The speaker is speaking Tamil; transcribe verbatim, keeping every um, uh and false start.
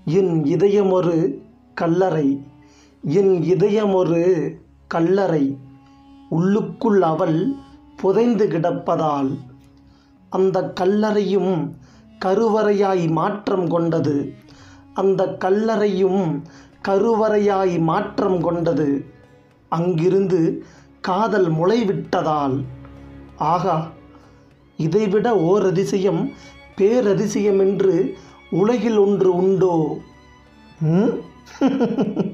என் இதயமொரு கல்லறை, என் இதயமொரு கல்லறை, உள்ளுக்குள் அவள் புதைந்து கிடப்பதால் அந்த கல்லறையும் கருவறையாய் மாற்றம் கொண்டது. அந்த கல்லறையும் கருவறையாய் மாற்றம் கொண்டது. அங்கிருந்து காதல் முளைவிட்டதால். ஆகா, இதைவிட ஓர் அதிசயம், பேரதிசயம் என்று உலகில் ஒன்று உண்டோ? ம்